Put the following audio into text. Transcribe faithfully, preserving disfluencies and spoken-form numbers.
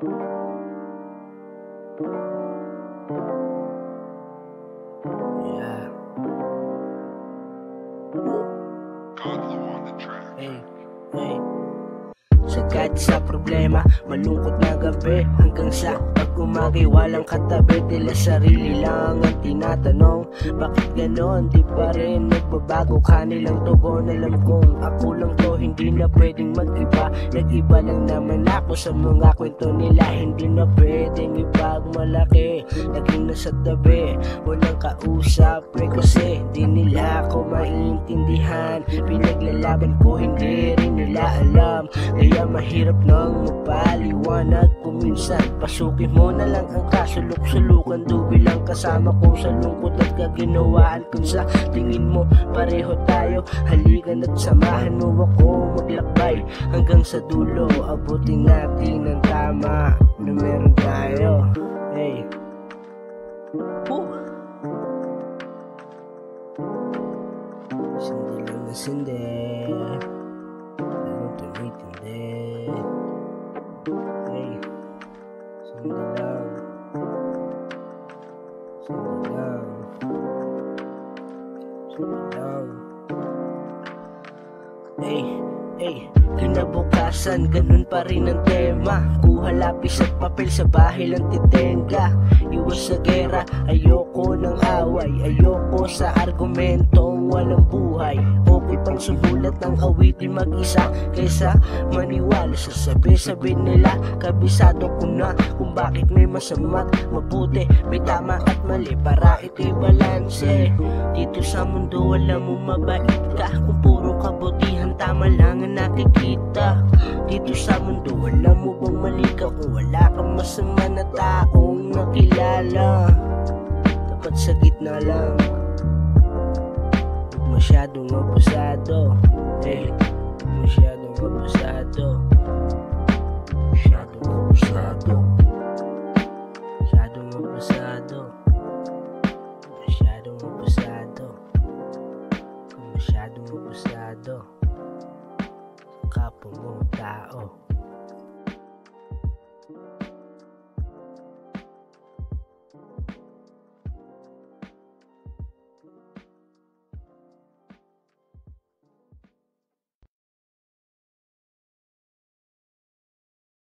Yeah. Hey, hey. Sagad sa problema, malungkot na gabi, hanggang sa pag-umagi walang katabi. Tila sarili lang ang tinatanong, bakit ganon? Di pa rin nagbabago kanilang tugon. Alam kong ako lang to, hindi na pwedeng mag-iba. Nag-iba lang naman ako sa mga kwento nila, hindi na pwedeng ipagmalaki. Naging nasa tabi, walang kausap, eh kasi di nila ako maintindihan. Pinaglalaban ko, hindi rin nila alam, kaya mahirap nang magpaliwanag kung minsan. Pasukin mo na lang ang kasulok-sulukan, dubi lang kasama ko sa lungkot at kaginawaan. Kung sa tingin mo pareho tayo, halikan at samahan mo ako maglakbay hanggang sa dulo. Abutin natin ang tama na meron tayo. Hey. Woo. Sindi lang na sindi, ano tumitindi. Hey, sindi lang, sindi lang, sindi lang. Hey, hey, kinabukasan ganun pa rin ang tema. Kuha lapis at papel sa bahay lang titenga. Iwas sa gera, ayoko ng away, ayoko sa argumentong walang buhay. Okay pang sumulat ng awitin mag-isa kaysa maniwala sa sabi-sabi nila. Kabisado ko na kung bakit may masama't mabuti, may tama at mali para ito'y balanse. Dito sa mundo alam mo mabait ka, kung puro kabutihan tama lang ang nakikita. Dito sa mundo alam mo bang mali ka kung wala kang masama na taong nakilala. Dapat sa gitna lang, masyadong abusado, eh, masyadong abusado.